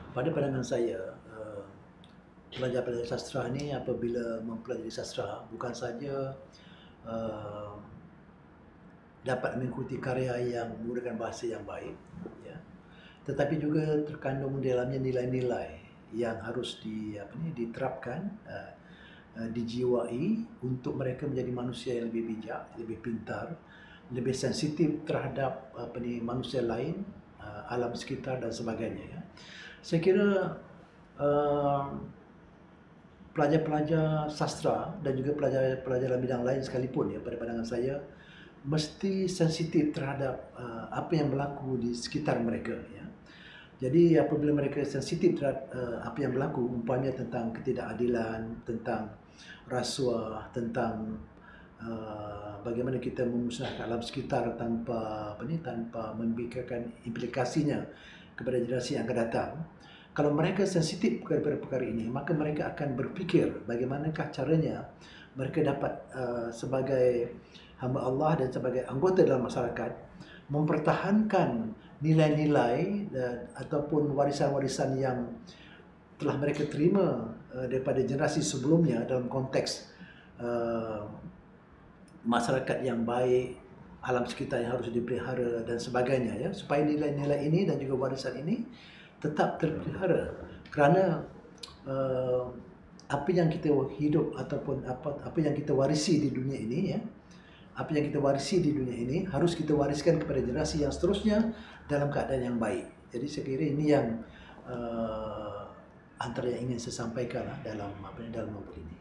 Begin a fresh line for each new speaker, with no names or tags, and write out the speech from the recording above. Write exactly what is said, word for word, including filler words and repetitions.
Pada pandangan saya, uh, pelajar-pelajar sastra ni apabila mempelajari sastra bukan saja uh, dapat mengikuti karya yang menggunakan bahasa yang baik, ya, tetapi juga terkandung di dalamnya nilai-nilai yang harus di apa ni diterapkan, uh, uh, dijiwai untuk mereka menjadi manusia yang lebih bijak, lebih pintar, lebih sensitif terhadap apa ni manusia lain, uh, alam sekitar dan sebagainya. Ya. Saya kira uh, pelajar-pelajar sastra dan juga pelajar-pelajar dalam bidang lain sekalipun, ya, pada pandangan saya mesti sensitif terhadap uh, apa yang berlaku di sekitar mereka. Ya. Jadi apabila mereka sensitif terhadap uh, apa yang berlaku, umpamanya tentang ketidakadilan, tentang rasuah, tentang uh, bagaimana kita memusnahkan alam sekitar tanpa apa ni tanpa memikirkan implikasinya kepada generasi yang akan datang. Kalau mereka sensitif kepada perkara ini, maka mereka akan berfikir bagaimanakah caranya mereka dapat uh, sebagai hamba Allah dan sebagai anggota dalam masyarakat mempertahankan nilai-nilai dan ataupun warisan-warisan yang telah mereka terima uh, daripada generasi sebelumnya dalam konteks uh, masyarakat yang baik, alam sekitar yang harus dipelihara dan sebagainya, ya, supaya nilai-nilai ini dan juga warisan ini tetap terpelihara, kerana uh, apa yang kita hidup ataupun apa apa yang kita warisi di dunia ini, ya, apa yang kita warisi di dunia ini harus kita wariskan kepada generasi yang seterusnya dalam keadaan yang baik. Jadi saya kira ini yang uh, antara yang ingin saya sampaikan dalam apa dalam novel ini.